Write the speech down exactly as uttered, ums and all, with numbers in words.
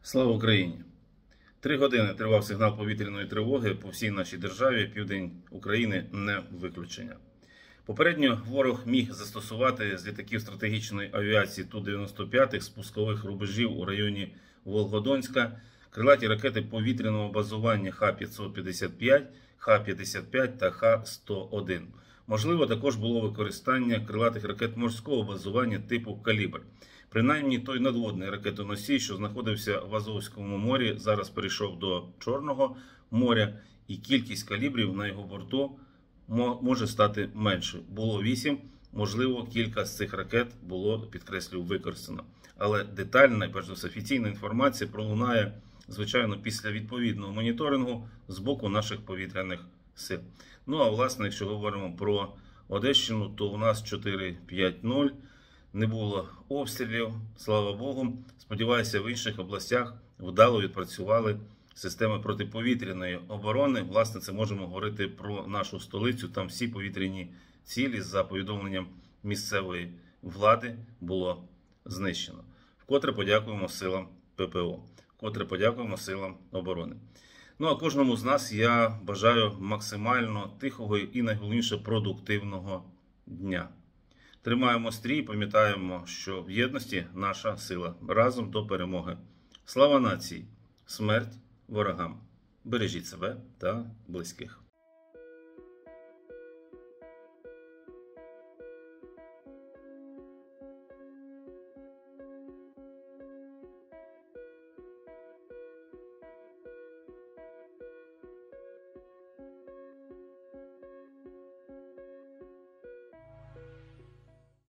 Слава Україні! Три години тривав сигнал повітряної тривоги по всій нашій державі, південь України не виключення. Попередньо ворог міг застосувати з літаків стратегічної авіації Ту дев'яносто п'ять спускових рубежів у районі Волгодонська, крилаті ракети повітряного базування Х п'ятсот п'ятдесят п'ять, Х п'ятдесят п'ять та Х сто один. Можливо, також було використання крилатих ракет морського базування типу «Калібр». Принаймні, той надводний ракетоносій, що знаходився в Азовському морі, зараз перейшов до Чорного моря, і кількість калібрів на його борту може стати меншою. Було вісім, можливо, кілька з цих ракет було, підкреслюю, використано. Але детальна, перш за все, офіційна інформація пролунає, звичайно, після відповідного моніторингу з боку наших повітряних сил. Ну, а власне, якщо говоримо про Одещину, то у нас чотири п'ять нуль. Не було обстрілів, слава Богу. Сподіваюся, в інших областях вдало відпрацювали системи протиповітряної оборони. Власне, це можемо говорити про нашу столицю. Там всі повітряні цілі, за повідомленням місцевої влади, було знищено. Вкотре подякуємо силам ППО, вкотре подякуємо силам оборони. Ну, а кожному з нас я бажаю максимально тихого і, найголовніше, продуктивного дня. Тримаємо стрій, пам'ятаємо, що в єдності наша сила. Разом до перемоги. Слава нації! Смерть ворогам! Бережіть себе та близьких.